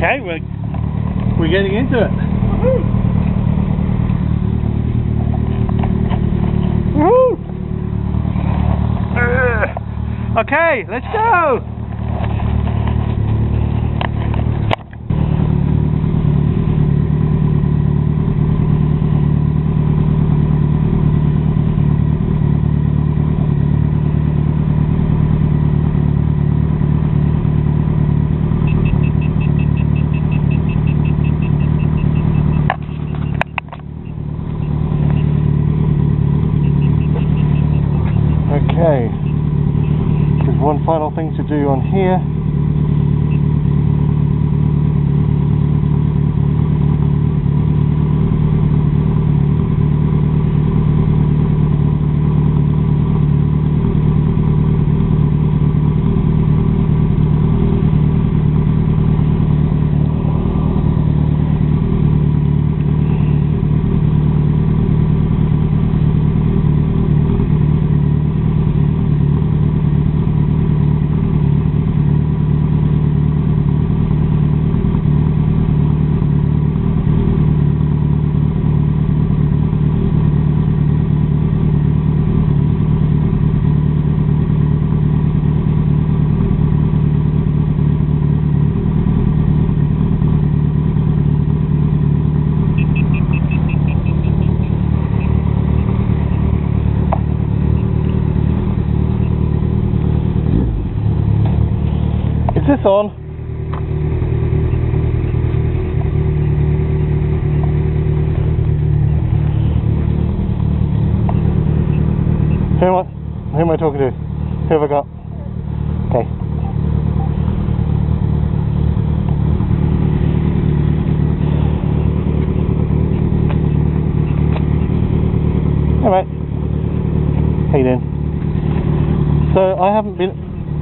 Okay, we're getting into it. Woohoo! Okay, let's go! Okay, there's one final thing to do on here. Is this on? Who am I talking to? Who have I got? Okay. All right. How you doing? So I haven't been.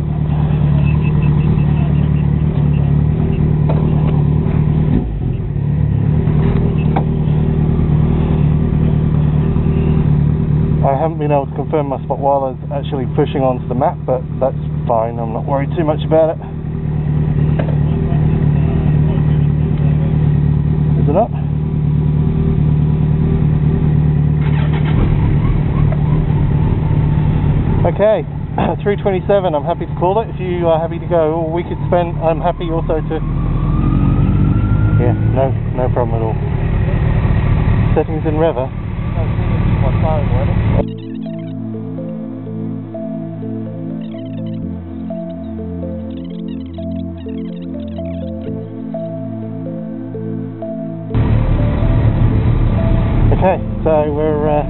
I haven't been able to confirm my spot while I was actually pushing onto the map, but that's fine. I'm not worried too much about it. Is it up? Okay, 3:27. I'm happy to call it. If you are happy to go, or we could spend. I'm happy also to. Yeah, no problem at all. Settings in Rever. Okay, so we're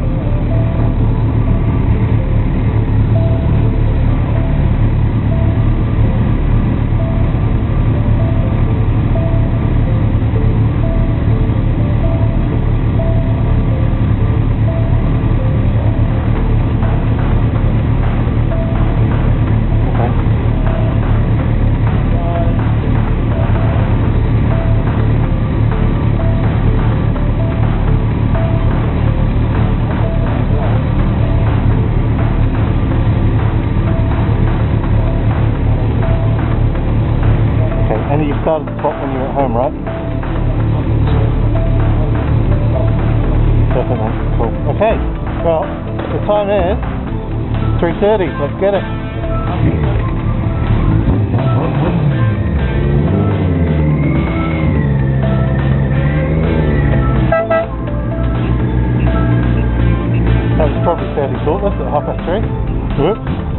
and you started the spot when you were at home, right? Definitely. Cool. Okay. Well, the time is 3:30. Let's get it. That was probably fairly short. That's at 3:30. Whoops.